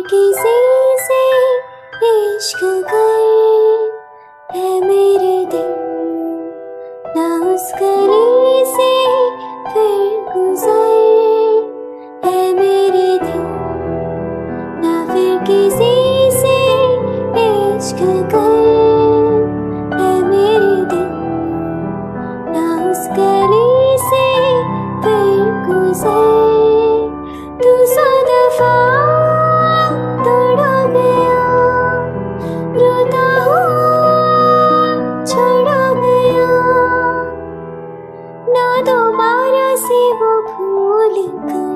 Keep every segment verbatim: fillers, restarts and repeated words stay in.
किसी से इश्क कर है मेरे दिल, ना उस गली से फिर गुजर है मेरे दिल, ना फिर किसी से इश्क कर है मेरे दिल, ना उस गली से फिर गुजर। तू सौ दफा तोड़ा गया, रोता हुआ छोड़ा गया, ना दोबारा से वो भूल कर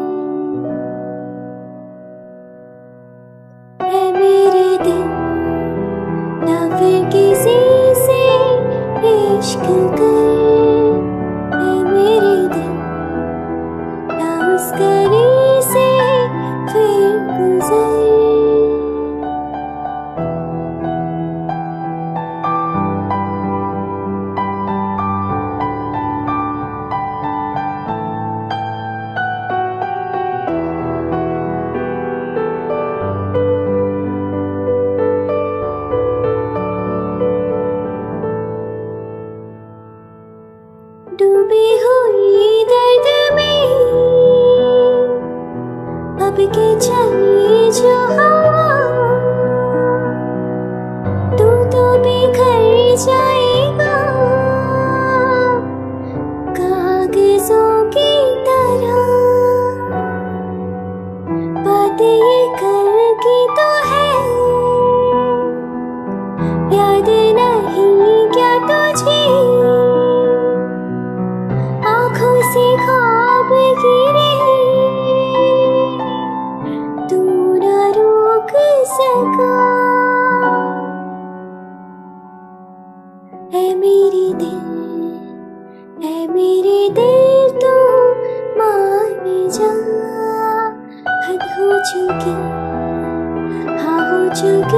है मेरे दिल, ना फिर किसी से इश्क कर है मेरे दिल, ना उस गली से फिर गुजर। डूबी हुई दर्द में अब के चली जो हवा, तू तो बिखर जाएगा कागजों की तरह। बातें ये कल की तो है, याद नहीं क्या तुझे आँखों से ख्वाब गिरे, तू ना रोक सका है मेरे दिल, है मेरे दिल तू मान जा, हद हो चुकी, हाँ हो चुकी।